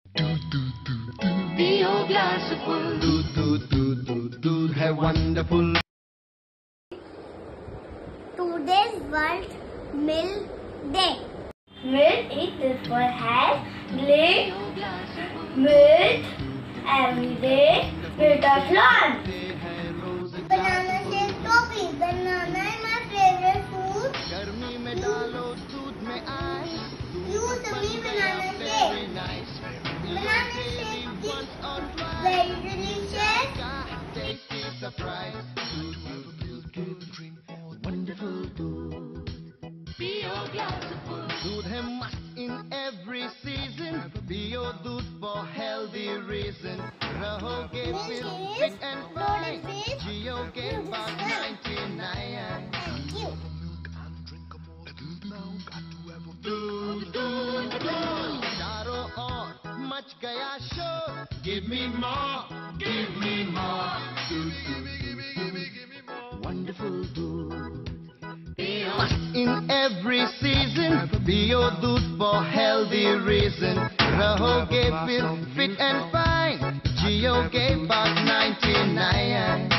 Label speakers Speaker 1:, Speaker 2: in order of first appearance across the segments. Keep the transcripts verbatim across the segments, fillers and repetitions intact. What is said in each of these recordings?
Speaker 1: पियो glass full दूध दूध दूध दूध दूध है wonderful.
Speaker 2: Today's World Milk Day. Milk is good for health. Drink milk every day. Milk of lunch. Banana shake toffee. Banana is my favorite food.
Speaker 1: गर्मी में डालो दूध में आए.
Speaker 2: Use me banana shake. Banana shake is very delicious.
Speaker 1: Tasty surprise. Wonderful दूध. पियो glass full. दूध है must in every season. पियो दूध for healthy reason. रहोगे फिर fit and fine. जियोगे बात ninety-nine.
Speaker 2: Thank you.
Speaker 1: दूध दूध दूध. चारों ओर मच गया शोर. Give me more, give me more. दूध दूध दूध. Wonderful दूध. In every season, पियो दूध for healthy reason. रहोगे फिर fit and fine. जियोगे बात ninety-nine.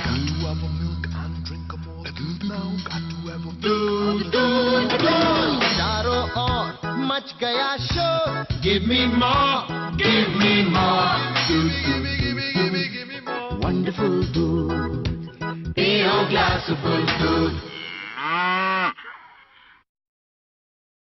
Speaker 1: दूध दूध दूध. चारों ओर मच गया शोर. Give me more, give me